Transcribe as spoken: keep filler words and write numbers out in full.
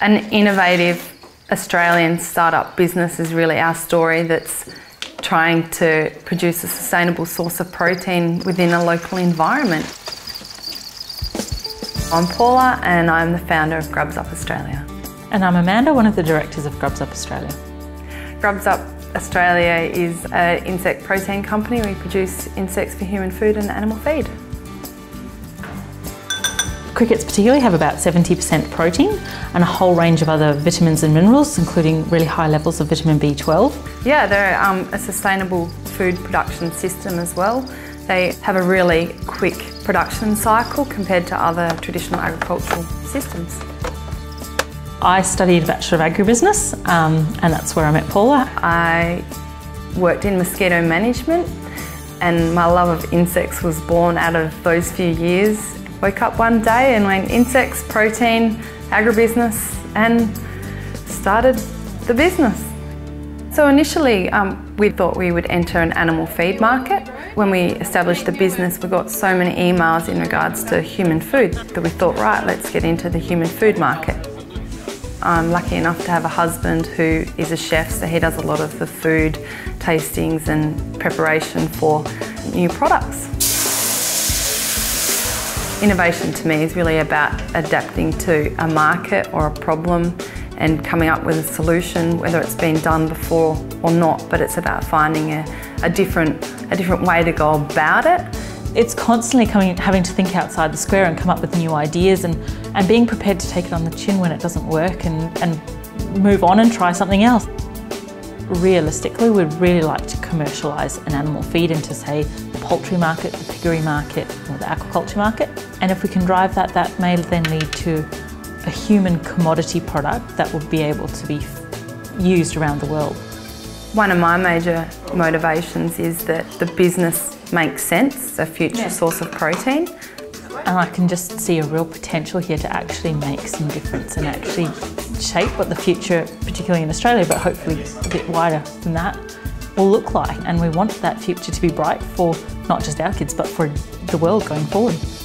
An innovative Australian startup business is really our story that's trying to produce a sustainable source of protein within a local environment. I'm Paula and I'm the founder of GrubsUp Australia. And I'm Amanda, one of the directors of GrubsUp Australia. GrubsUp Australia is an insect protein company. We produce insects for human food and animal feed. Crickets particularly have about seventy percent protein and a whole range of other vitamins and minerals, including really high levels of vitamin B twelve. Yeah, they're um, a sustainable food production system as well. They have a really quick production cycle compared to other traditional agricultural systems. I studied a Bachelor of Agribusiness um, and that's where I met Paula. I worked in mosquito management and my love of insects was born out of those few years. Woke up one day and went insects, protein, agribusiness, and started the business. So initially um, we thought we would enter an animal feed market. When we established the business, we got so many emails in regards to human food that we thought, right, let's get into the human food market. I'm lucky enough to have a husband who is a chef, so he does a lot of the food tastings and preparation for new products. Innovation to me is really about adapting to a market or a problem and coming up with a solution, whether it's been done before or not, but it's about finding a, a, different, a different way to go about it. It's constantly coming, having to think outside the square and come up with new ideas and, and being prepared to take it on the chin when it doesn't work and, and move on and try something else. Realistically, we'd really like to commercialise an animal feed into, say, the poultry market, the piggery market or the aquaculture market. And if we can drive that, that may then lead to a human commodity product that will be able to be used around the world. One of my major motivations is that the business makes sense, a future yeah. source of protein. And I can just see a real potential here to actually make some difference and actually shape what the future, particularly in Australia, but hopefully a bit wider than that, will look like. And we want that future to be bright for not just our kids, but for the world going forward.